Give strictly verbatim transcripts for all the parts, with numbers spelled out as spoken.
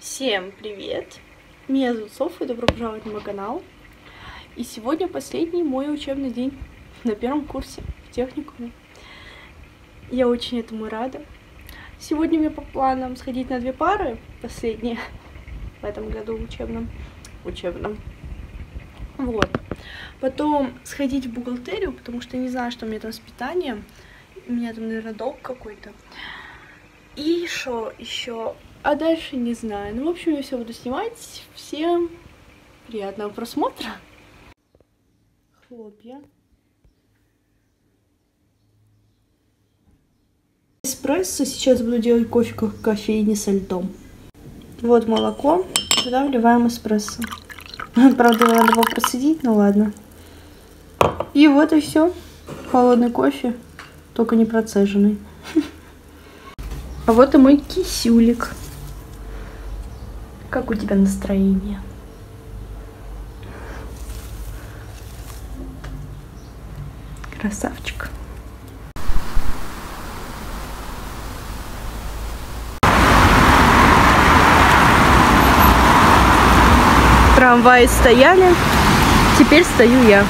Всем привет! Меня зовут Софа, и добро пожаловать на мой канал. И сегодня последний мой учебный день на первом курсе в техникуме. Я очень этому рада. Сегодня мне по планам сходить на две пары, последние в этом году учебном. учебном. Вот. Потом сходить в бухгалтерию, потому что не знаю, что у меня там с питанием. У меня там, наверное, долг какой-то. И что еще? А дальше не знаю. Ну, в общем, я все буду снимать. Всем приятного просмотра. Хлопья. Эспрессо. Сейчас буду делать кофе в кофейне со льдом. Вот молоко. Туда вливаем эспрессо. Правда, надо его процедить, ну ладно. И вот и все. Холодный кофе, только не процеженный. А вот и мой кисюлик. Как у тебя настроение? Красавчик. Трамваи стояли, теперь стою я.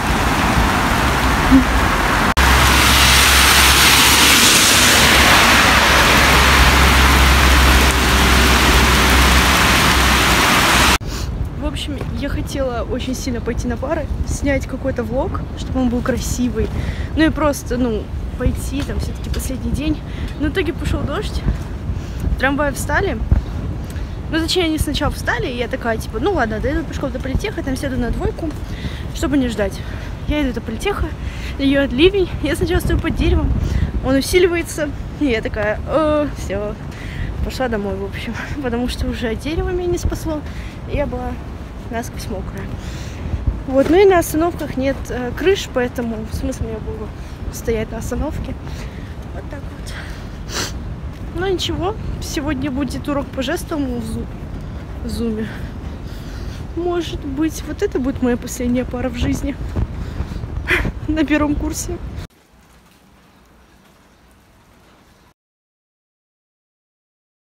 В общем, я хотела очень сильно пойти на пары, снять какой-то влог, чтобы он был красивый. Ну и просто, ну, пойти, там все-таки последний день. Но в итоге пошел дождь, трамваи встали. Ну, точнее, они сначала встали, и я такая, типа, ну ладно, дойду пешком до политеха, там сяду на двойку, чтобы не ждать. Я иду до политеха, льет ливень, я сначала стою под деревом, он усиливается, и я такая, о, все, пошла домой, в общем, потому что уже дерево меня не спасло, и я была насквозь мокрая. Вот, ну и на остановках нет э, крыш, поэтому смысл мне было стоять на остановке. Вот так вот. Ну ничего, сегодня будет урок по жестовому в, зу в зуме. Может быть, вот это будет моя последняя пара в жизни на первом курсе.